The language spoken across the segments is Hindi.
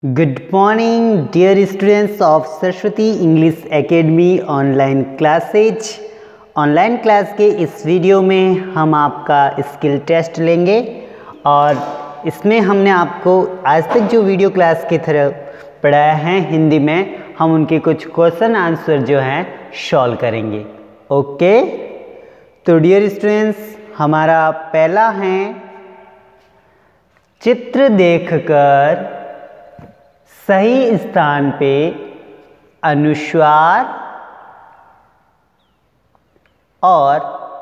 Good morning dear students of Saraswati English academy online classes. Online class के इस वीडियो में हम आपका स्किल टेस्ट लेंगे और इसमें हमने आपको आज तक जो वीडियो क्लास की तरह पढ़ाया है हिंदी में, हम उनके कुछ क्वेश्चन आंसर जो हैं सॉल्व करेंगे। ओके, तो डियर स्टूडेंट्स, हमारा पहला है चित्र देखकर सही स्थान पे अनुस्वार और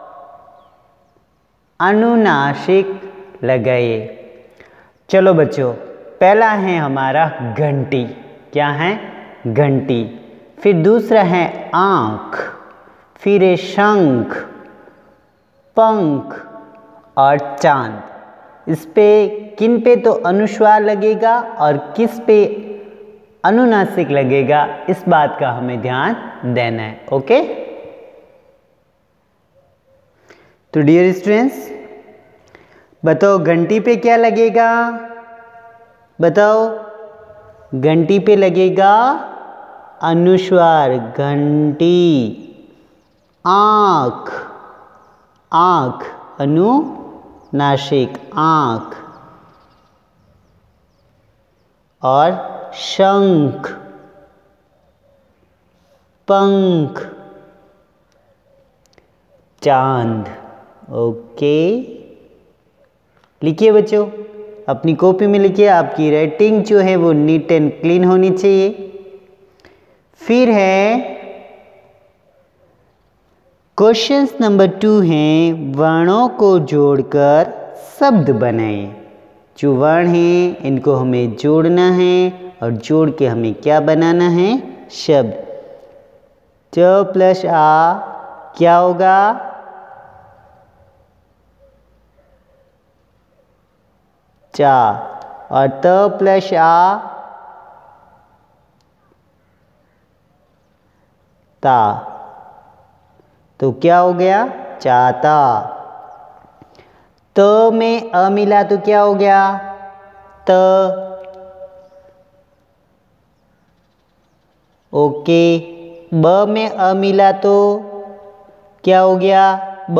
अनुनासिक लगाइए। चलो बच्चों, पहला है हमारा घंटी। क्या है? घंटी। फिर दूसरा है आँख, फिर है शंख, पंख और चांद। इस पे किन पे तो अनुस्वार लगेगा और किस पे अनुनासिक लगेगा, इस बात का हमें ध्यान देना है। ओके, तो डियर स्टूडेंट्स, बताओ घंटी पे क्या लगेगा? बताओ, घंटी पे लगेगा अनुस्वार, घंटी। आँख, आँख अनुनासिक, आँख। और शंख, पंख, चांद। ओके, लिखिए बच्चों, अपनी कॉपी में लिखिए। आपकी राइटिंग जो है वो नीट एंड क्लीन होनी चाहिए। फिर है क्वेश्चन नंबर 2 है वर्णों को जोड़कर शब्द बनाएं। जो वर्ण हैं इनको हमें जोड़ना है और जोड़ के हमें क्या बनाना है? शब्द। च प्लस आ क्या होगा? चा। और त प्लस आ ता, तो क्या हो गया? चाहता। त में अ मिला तो क्या हो गया? त। ओके, ब में अ मिला तो क्या हो गया? ब।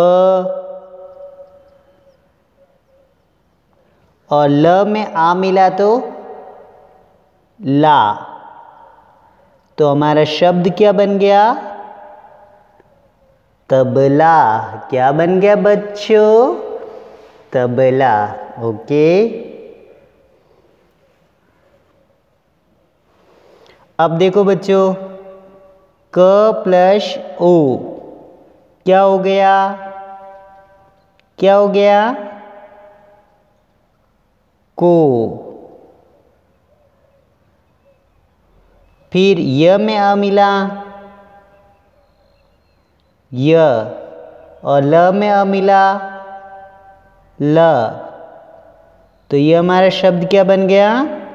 और ल में आ मिला तो ला। तो हमारा शब्द क्या बन गया? तबला। क्या बन गया बच्चों? तबला। ओके, अब देखो बच्चों, क प्लस ओ क्या हो गया? क्या हो गया? को। फिर य में आ मिला, य। और ल में अ मिला, ल। तो ये हमारा शब्द क्या बन गया?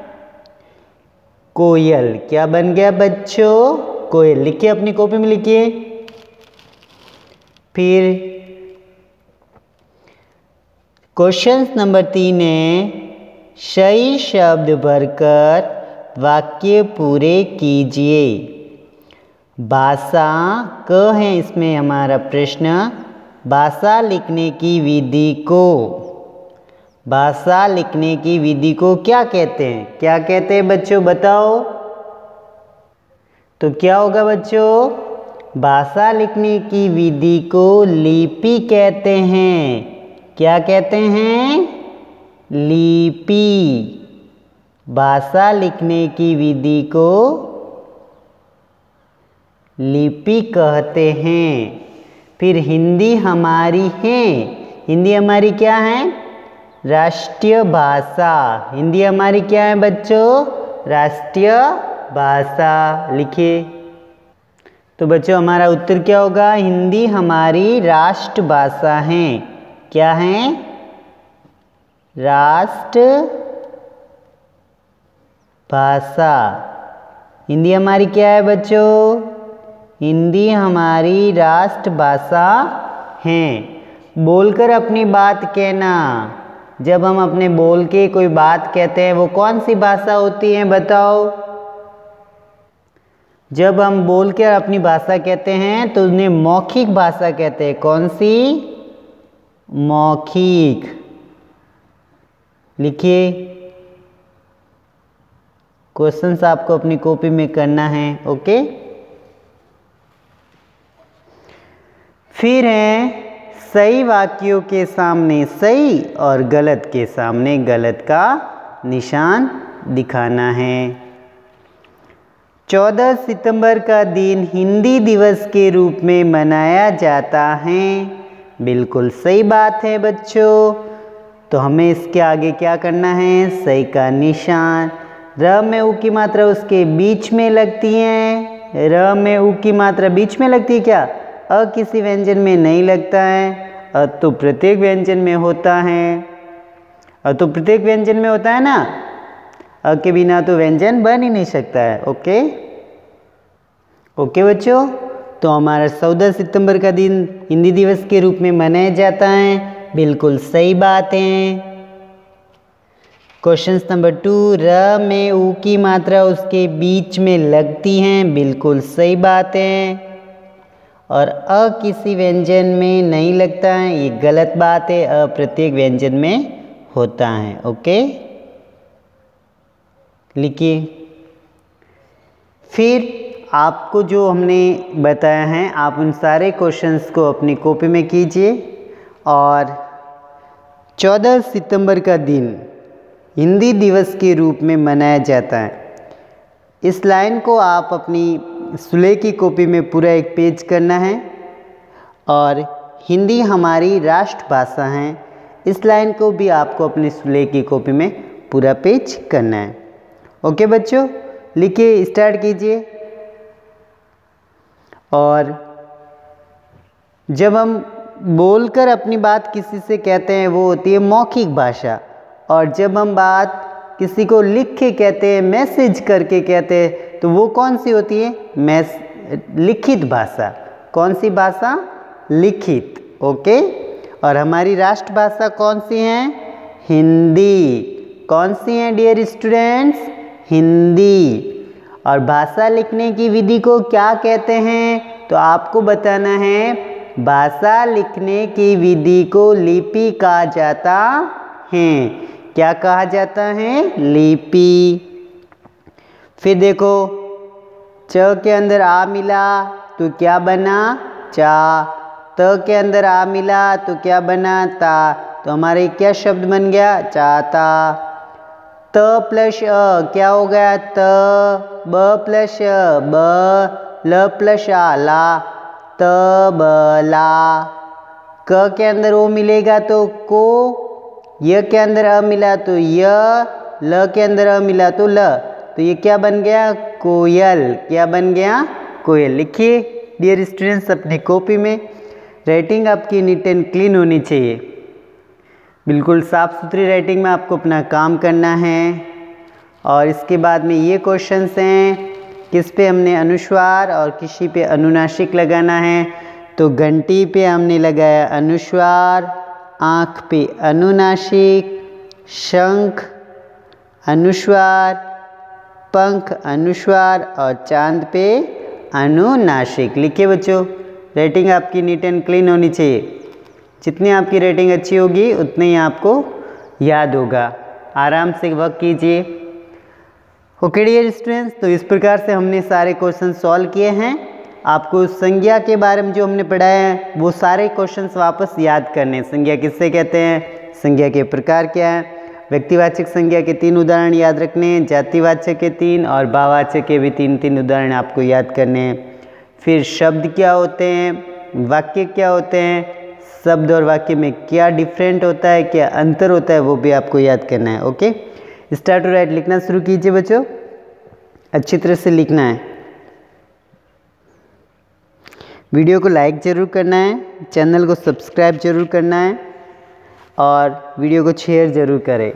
कोयल। क्या बन गया बच्चों? कोयल। लिखिए, अपनी कॉपी में लिखिए। फिर क्वेश्चन नंबर 3 है सही शब्द भरकर वाक्य पूरे कीजिए। भाषा क है इसमें हमारा प्रश्न। भाषा लिखने की विधि को, भाषा लिखने की विधि को क्या कहते हैं? क्या कहते हैं बच्चों? बताओ। तो क्या होगा बच्चों? भाषा लिखने की विधि को लिपि कहते हैं। क्या कहते हैं? लिपि। भाषा लिखने की विधि को लिपि कहते हैं। फिर हिंदी हमारी है। हिंदी हमारी क्या है? राष्ट्रीय भाषा। हिंदी हमारी क्या है बच्चों? राष्ट्रीय भाषा। लिखिए। तो बच्चों, हमारा उत्तर क्या होगा? हिंदी हमारी राष्ट्रभाषा है। क्या है? राष्ट्र भाषा। हिंदी हमारी क्या है बच्चों? हिंदी हमारी राष्ट्रभाषा है। बोलकर अपनी बात कहना। जब हम अपने बोल के कोई बात कहते हैं वो कौन सी भाषा होती है बताओ। जब हम बोल के अपनी भाषा कहते हैं तो उन्हें मौखिक भाषा कहते हैं। कौन सी? मौखिक। लिखिए, क्वेश्चंस आपको अपनी कॉपी में करना है। ओके, फिर है सही वाक्यों के सामने सही और गलत के सामने गलत का निशान दिखाना है। 14 सितंबर का दिन हिंदी दिवस के रूप में मनाया जाता है। बिल्कुल सही बात है बच्चों। तो हमें इसके आगे क्या करना है? सही का निशान। र में उ की मात्रा उसके बीच में लगती है। र में उ की मात्रा बीच में लगती है क्या? अ किसी व्यंजन में नहीं लगता है। अ तो प्रत्येक व्यंजन में होता है। अ तो प्रत्येक व्यंजन में होता है ना। अ के बिना तो व्यंजन बन ही नहीं सकता है। ओके ओके बच्चों, तो हमारा 14 सितंबर का दिन हिंदी दिवस के रूप में मनाया जाता है। बिल्कुल सही बात है। क्वेश्चन नंबर 2, र में उ की मात्रा उसके बीच में लगती है। बिल्कुल सही बात है। और अ किसी व्यंजन में नहीं लगता है, ये गलत बात है। अ प्रत्येक व्यंजन में होता है। ओके, लिखिए। फिर आपको जो हमने बताया है आप उन सारे क्वेश्चंस को अपनी कॉपी में कीजिए। और 14 सितंबर का दिन हिंदी दिवस के रूप में मनाया जाता है। इस लाइन को आप अपनी सुले की कॉपी में पूरा एक पेज करना है। और हिंदी हमारी राष्ट्रभाषा है, इस लाइन को भी आपको अपनी सुले की कॉपी में पूरा पेज करना है। ओके बच्चों, लिखिए, स्टार्ट कीजिए। और जब हम बोलकर अपनी बात किसी से कहते हैं वो होती है मौखिक भाषा। और जब हम बात किसी को लिख के कहते हैं, मैसेज करके कहते हैं, तो वो कौन सी होती है? लिखित भाषा। कौन सी भाषा? लिखित। ओके, और हमारी राष्ट्रभाषा कौन सी है? हिंदी। कौन सी है डियर स्टूडेंट्स? हिंदी। और भाषा लिखने की विधि को क्या कहते हैं? तो आपको बताना है, भाषा लिखने की विधि को लिपि कहा जाता है। क्या कहा जाता है? लिपि। फिर देखो, च के अंदर आ मिला तो क्या बना? चा। त के अंदर आ मिला तो क्या बना? ता। तो हमारे क्या शब्द बन गया? चाता। त प्लस अ क्या हो गया? त। ब प्लस अ ब। ल प्लस आ ला। त ब ला। क के अंदर ओ मिलेगा तो को। य के अंदर अ मिला तो य। ल के अंदर अ मिला तो ल। तो ये क्या बन गया? कोयल। क्या बन गया? कोयल। लिखिए डियर स्टूडेंट्स अपनी कॉपी में। राइटिंग आपकी नीट एंड क्लीन होनी चाहिए। बिल्कुल साफ़ सुथरी राइटिंग में आपको अपना काम करना है। और इसके बाद में ये क्वेश्चंस हैं, किस पे हमने अनुस्वार और किसी पे अनुनासिक लगाना है। तो घंटी पे हमने लगाया अनुस्वार, आँख पे अनुनासिक, शंख अनुस्वार, पंख अनुस्वार और चांद पे अनुनासिक। लिखिए बच्चों, राइटिंग आपकी नीट एंड क्लीन होनी चाहिए। जितनी आपकी रेटिंग अच्छी होगी उतनी ही आपको याद होगा। आराम से वर्क कीजिए। ओके डियर स्टूडेंट्स, तो इस प्रकार से हमने सारे क्वेश्चन सॉल्व किए हैं। आपको संज्ञा के बारे में जो हमने पढ़ाया है वो सारे क्वेश्चंस वापस याद करने। संज्ञा किससे कहते हैं, संज्ञा के प्रकार क्या है, व्यक्तिवाचक संज्ञा के 3 उदाहरण याद रखने हैं, जातिवाचक के 3 और भाववाचक के भी 3 उदाहरण आपको याद करने हैं। फिर शब्द क्या होते हैं, वाक्य क्या होते हैं, शब्द और वाक्य में क्या डिफरेंट होता है, क्या अंतर होता है, वो भी आपको याद करना है। ओके, स्टार्ट टू राइट लिखना शुरू कीजिए बच्चों, अच्छी तरह से लिखना है। वीडियो को लाइक ज़रूर करना है, चैनल को सब्सक्राइब जरूर करना है और वीडियो को शेयर ज़रूर करें।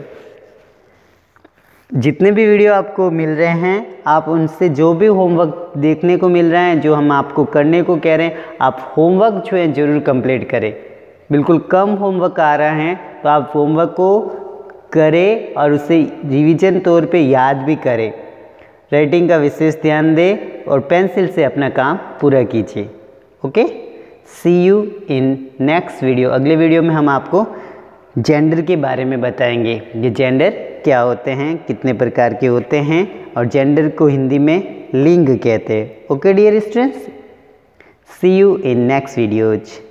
जितने भी वीडियो आपको मिल रहे हैं, आप उनसे जो भी होमवर्क देखने को मिल रहा है, जो हम आपको करने को कह रहे हैं, आप होमवर्क जो है ज़रूर कंप्लीट करें। बिल्कुल कम होमवर्क आ रहा है तो आप होमवर्क को करें और उसे रिवीजन तौर पे याद भी करें। राइटिंग का विशेष ध्यान दें और पेंसिल से अपना काम पूरा कीजिए। Okay, see you in next video. अगले वीडियो में हम आपको जेंडर के बारे में बताएंगे। ये जेंडर क्या होते हैं, कितने प्रकार के होते हैं, और जेंडर को हिंदी में लिंग कहते हैं। Okay dear students, see you in next videos.